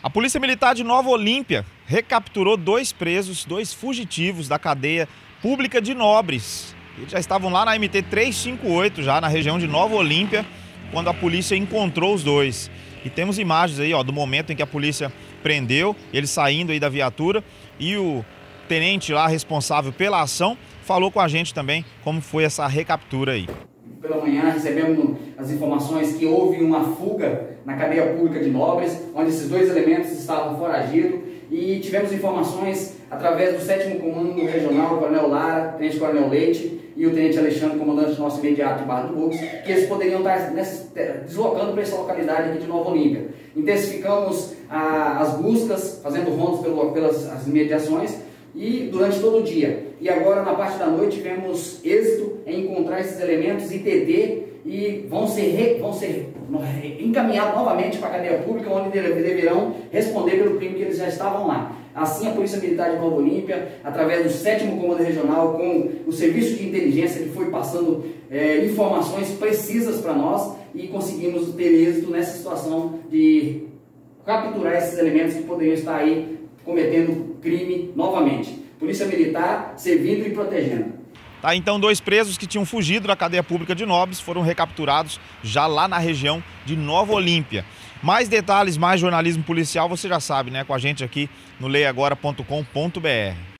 A Polícia Militar de Nova Olímpia recapturou 2 presos, 2 fugitivos da cadeia pública de Nobres. Eles já estavam lá na MT 358, já na região de Nova Olímpia, quando a polícia encontrou os 2. E temos imagens aí, ó, do momento em que a polícia prendeu, eles saindo aí da viatura, e o tenente lá responsável pela ação falou com a gente também como foi essa recaptura aí. Pela manhã recebemos as informações que houve uma fuga na cadeia pública de Nobres, onde esses 2 elementos estavam foragidos, e tivemos informações através do 7º Comando Regional, o Coronel Lara, Tenente Coronel Leite e o Tenente Alexandre, comandante nosso imediato de Barra do Bugos, que eles poderiam estar deslocando para essa localidade aqui de Nova Olímpia. Intensificamos as buscas, fazendo rondos pelas imediações, e durante todo o dia. E agora, na parte da noite, tivemos êxito em encontrar esses elementos ITD e vão ser encaminhados novamente para a cadeia pública, onde deverão responder pelo crime que eles já estavam lá. Assim, a Polícia Militar de Nova Olímpia, através do 7º Comando Regional, com o Serviço de Inteligência, que foi passando informações precisas para nós, e conseguimos ter êxito nessa situação de capturar esses elementos que poderiam estar aí cometendo crime novamente. Polícia Militar servindo e protegendo. Tá, então 2 presos que tinham fugido da cadeia pública de Nobres foram recapturados já lá na região de Nova Olímpia. Mais detalhes, mais jornalismo policial, você já sabe, né? Com a gente aqui no leiagora.com.br.